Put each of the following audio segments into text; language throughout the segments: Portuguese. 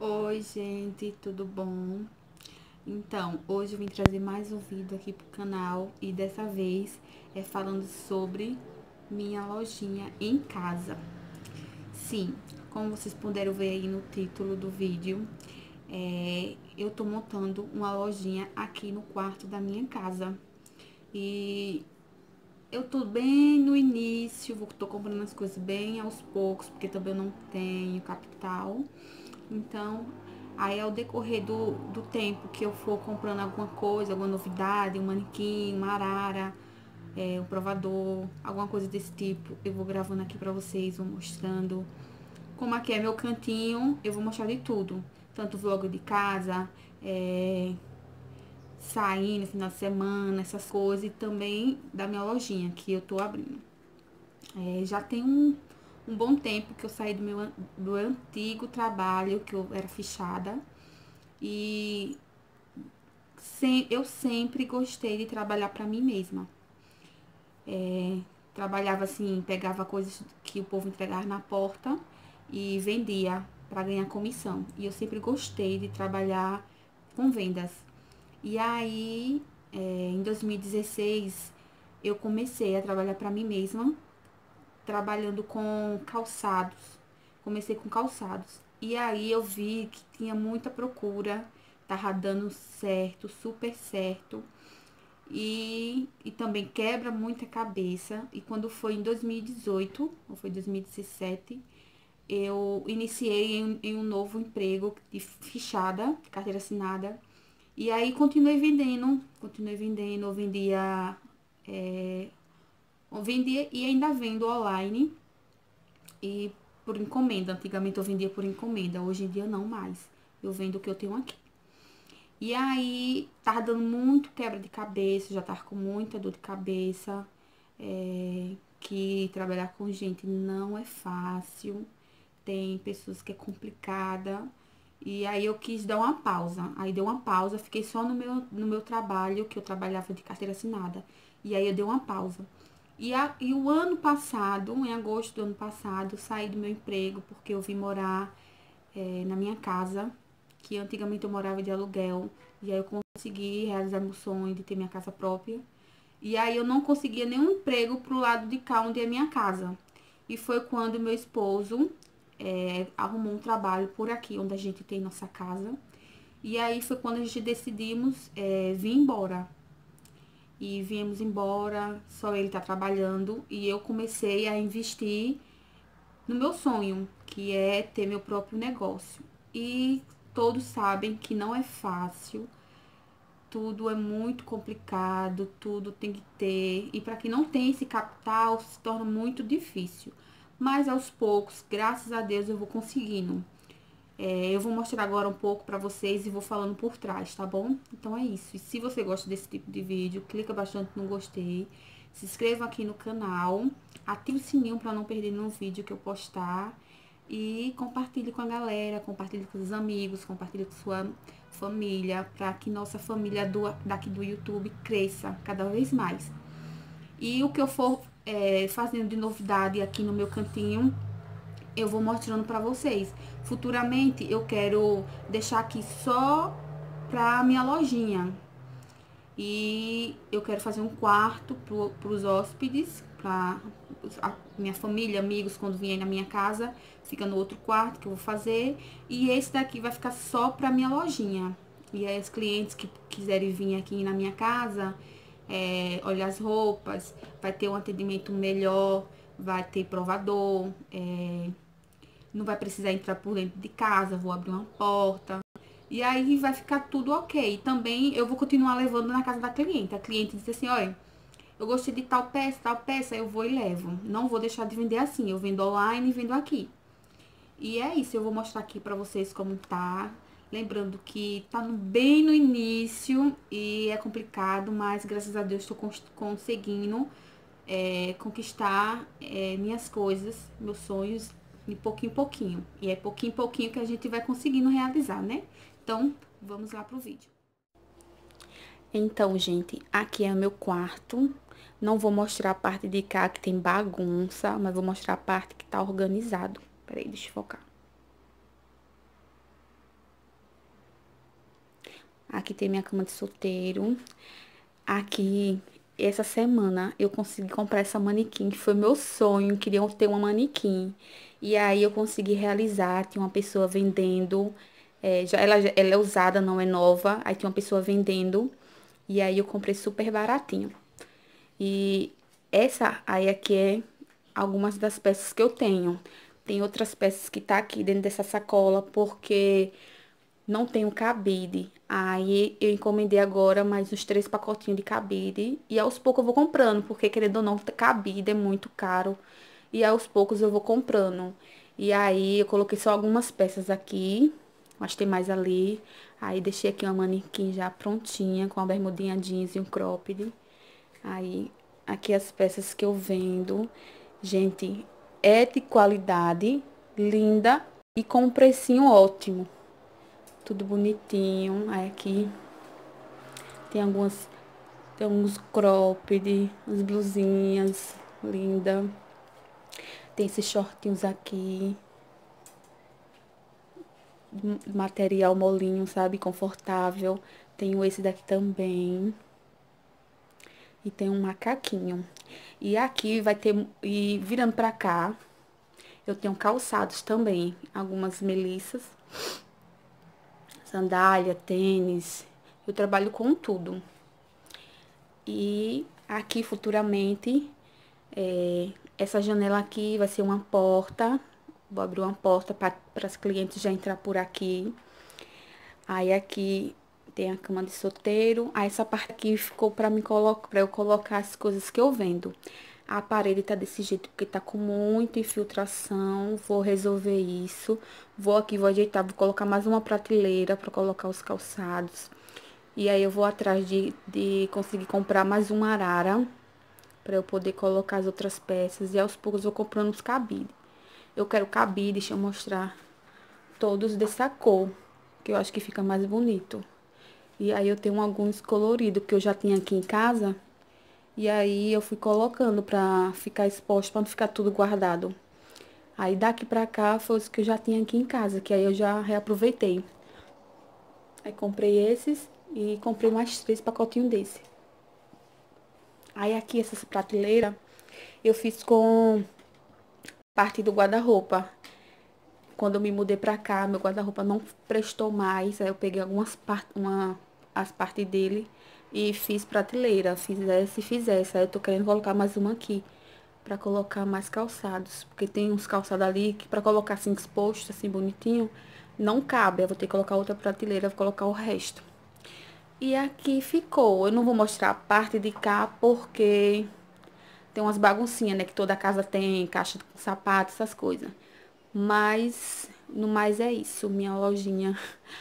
Oi, gente, tudo bom? Então, hoje eu vim trazer mais um vídeo aqui pro canal e dessa vez é falando sobre minha lojinha em casa. Sim, como vocês puderam ver aí no título do vídeo, eu tô montando uma lojinha aqui no quarto da minha casa. E eu tô bem no início, tô comprando as coisas bem aos poucos, porque também eu não tenho capital. Então, aí ao decorrer do tempo que eu for comprando alguma coisa, alguma novidade, um manequim, uma arara, um provador, alguma coisa desse tipo, eu vou gravando aqui pra vocês, vou mostrando. Como aqui é meu cantinho, eu vou mostrar de tudo. Tanto vlog de casa, sair no final de semana, essas coisas. E também da minha lojinha, que eu tô abrindo. Já tem um bom tempo que eu saí do antigo trabalho, que eu era fichada. E eu sempre gostei de trabalhar pra mim mesma. Trabalhava assim, pegava coisas que o povo entregava na porta e vendia pra ganhar comissão. E eu sempre gostei de trabalhar com vendas. E aí, em 2016, eu comecei a trabalhar pra mim mesma, trabalhando com calçados. Comecei com calçados. E aí eu vi que tinha muita procura, tava dando certo, super certo. E também quebra muita cabeça. E quando foi em 2018, ou foi 2017, eu iniciei em um novo emprego de fichada, de carteira assinada. E aí continuei vendendo, eu vendia e ainda vendo online e por encomenda. Antigamente eu vendia por encomenda, hoje em dia não mais. Eu vendo o que eu tenho aqui. E aí, tava dando muito quebra de cabeça, já tava com muita dor de cabeça. Que trabalhar com gente não é fácil. Tem pessoas que é complicada. E aí eu quis dar uma pausa. Aí dei uma pausa, fiquei só no meu trabalho, que eu trabalhava de carteira assinada. E aí eu dei uma pausa. E o ano passado, em agosto do ano passado, eu saí do meu emprego porque eu vim morar na minha casa, que antigamente eu morava de aluguel. E aí eu consegui realizar meu sonho de ter minha casa própria. E aí eu não conseguia nenhum emprego pro lado de cá, onde é minha casa. E foi quando meu esposo arrumou um trabalho por aqui, onde a gente tem nossa casa. E aí foi quando a gente decidimos vir embora. E viemos embora, só ele tá trabalhando. E eu comecei a investir no meu sonho, que é ter meu próprio negócio. E todos sabem que não é fácil, tudo é muito complicado, tudo tem que ter. E para quem não tem esse capital, se torna muito difícil. Mas aos poucos, graças a Deus, eu vou conseguindo. Eu vou mostrar agora um pouco pra vocês e vou falando por trás, tá bom? Então é isso. E se você gosta desse tipo de vídeo, clica bastante no gostei. Se inscreva aqui no canal. Ative o sininho pra não perder nenhum vídeo que eu postar. E compartilhe com a galera, compartilhe com os amigos, compartilhe com sua família, pra que nossa família daqui do YouTube cresça cada vez mais. E o que eu for fazendo de novidade aqui no meu cantinho, eu vou mostrando pra vocês. Futuramente eu quero deixar aqui só pra minha lojinha. E eu quero fazer um quarto pros hóspedes, pra a minha família, amigos, quando vierem na minha casa, fica no outro quarto que eu vou fazer. E esse daqui vai ficar só pra minha lojinha. E aí os clientes que quiserem vir aqui na minha casa, olhar as roupas, vai ter um atendimento melhor, vai ter provador, não vai precisar entrar por dentro de casa, vou abrir uma porta. E aí vai ficar tudo ok. Também eu vou continuar levando na casa da cliente. A cliente diz assim, olha, eu gostei de tal peça, eu vou e levo. Não vou deixar de vender assim, eu vendo online e vendo aqui. E é isso, eu vou mostrar aqui pra vocês como tá. Lembrando que tá bem no início e é complicado, mas graças a Deus tô conseguindo conquistar minhas coisas, meus sonhos, de pouquinho em pouquinho. E é pouquinho em pouquinho que a gente vai conseguindo realizar, né? Então, vamos lá pro vídeo. Então, gente, aqui é o meu quarto. Não vou mostrar a parte de cá que tem bagunça, mas vou mostrar a parte que tá organizado. Peraí, deixa eu focar. Aqui tem minha cama de solteiro. Aqui, essa semana, eu consegui comprar essa manequim, que foi meu sonho. Queria ter uma manequim. E aí, eu consegui realizar. Tinha uma pessoa vendendo. Ela é usada, não é nova. Aí, tinha uma pessoa vendendo. E aí, eu comprei super baratinho. E essa aí aqui é algumas das peças que eu tenho. Tem outras peças que tá aqui dentro dessa sacola, porque não tenho cabide. Aí eu encomendei agora mais uns 3 pacotinhos de cabide. E aos poucos eu vou comprando, porque querendo ou não, cabide é muito caro. E aos poucos eu vou comprando. E aí eu coloquei só algumas peças aqui. Mas tem mais ali. Aí deixei aqui uma manequim já prontinha, com a bermudinha jeans e um cropped. Aí, aqui as peças que eu vendo. Gente, é de qualidade, linda e com um precinho ótimo. Tudo bonitinho. Aí aqui tem alguns cropped, as blusinhas, linda. Tem esses shortinhos aqui, material molinho, sabe? Confortável. Tenho esse daqui também. E tem um macaquinho. E aqui vai ter, e virando pra cá, eu tenho calçados também. Algumas melissas, sandália, tênis. Eu trabalho com tudo. E aqui futuramente, essa janela aqui vai ser uma porta. Vou abrir uma porta para as clientes já entrar por aqui. Aí aqui tem a cama de solteiro. Aí essa parte aqui ficou para eu colocar as coisas que eu vendo. A parede tá desse jeito porque tá com muita infiltração. Vou resolver isso. Vou aqui, vou ajeitar, vou colocar mais uma prateleira para colocar os calçados. E aí eu vou atrás de conseguir comprar mais uma arara para eu poder colocar as outras peças. E aos poucos eu vou comprando os cabides. Eu quero cabide, deixa eu mostrar todos dessa cor, que eu acho que fica mais bonito. E aí eu tenho alguns coloridos que eu já tinha aqui em casa. E aí eu fui colocando pra ficar exposto, pra não ficar tudo guardado. Aí daqui pra cá foi os que eu já tinha aqui em casa, que aí eu já reaproveitei. Aí comprei esses e comprei mais 3 pacotinhos desse. Aí aqui essas prateleiras eu fiz com parte do guarda-roupa. Quando eu me mudei pra cá, meu guarda-roupa não prestou mais. Aí eu peguei as partes dele e fiz prateleira. Fiz essa e fiz essa. Aí eu tô querendo colocar mais uma aqui. Pra colocar mais calçados. Porque tem uns calçados ali que pra colocar assim exposto, assim bonitinho, não cabe. Eu vou ter que colocar outra prateleira, vou colocar o resto. E aqui ficou. Eu não vou mostrar a parte de cá porque tem umas baguncinhas, né? Que toda casa tem, caixa com sapato, essas coisas. Mas, no mais é isso, minha lojinha.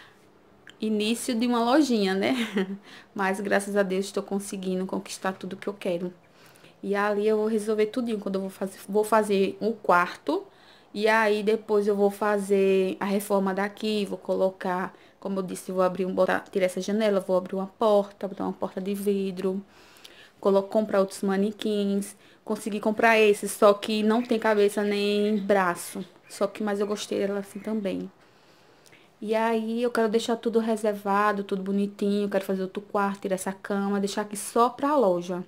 Início de uma lojinha, né? Mas, graças a Deus, estou conseguindo conquistar tudo que eu quero. E ali eu vou resolver tudinho, quando eu vou fazer o quarto. E aí, depois eu vou fazer a reforma daqui, vou colocar, como eu disse, vou abrir tirar essa janela, vou abrir uma porta, botar uma porta de vidro. Comprar outros manequins. Consegui comprar esse, só que não tem cabeça nem braço. Só que, mas eu gostei dela assim também. E aí, eu quero deixar tudo reservado, tudo bonitinho. Quero fazer outro quarto, tirar essa cama, deixar aqui só pra loja.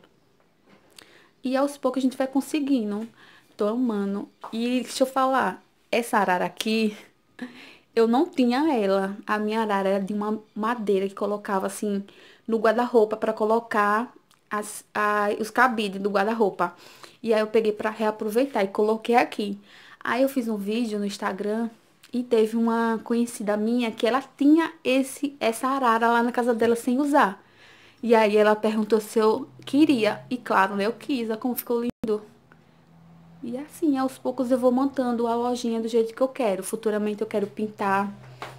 E aos poucos a gente vai conseguindo. Tô amando. E deixa eu falar, essa arara aqui, eu não tinha ela. A minha arara era de uma madeira que colocava assim no guarda-roupa pra colocar os cabides do guarda-roupa. E aí eu peguei pra reaproveitar e coloquei aqui. Aí eu fiz um vídeo no Instagram e teve uma conhecida minha que ela tinha essa arara lá na casa dela sem usar. E aí ela perguntou se eu queria. E claro, né, eu quis. Olha como ficou lindo. E assim, aos poucos eu vou montando a lojinha do jeito que eu quero. Futuramente eu quero pintar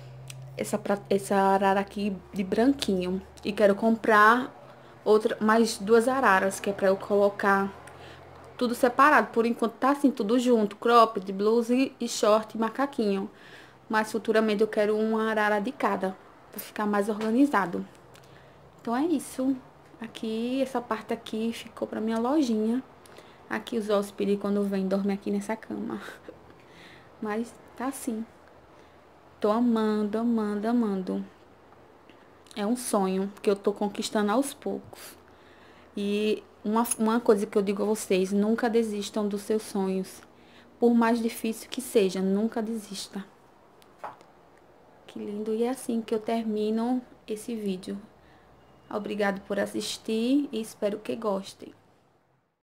essa arara aqui de branquinho. E quero comprar mais 2 araras, que é pra eu colocar tudo separado. Por enquanto tá assim, tudo junto. Cropped, blusa e short e macaquinho. Mas futuramente eu quero uma arara de cada, pra ficar mais organizado. Então é isso. Aqui, essa parte aqui ficou pra minha lojinha. Aqui os hóspedes, quando vêm, dormem aqui nessa cama. Mas tá assim. Tô amando, amando, amando. É um sonho que eu tô conquistando aos poucos. E uma coisa que eu digo a vocês, nunca desistam dos seus sonhos. Por mais difícil que seja, nunca desista. Que lindo. E é assim que eu termino esse vídeo. Obrigado por assistir e espero que gostem.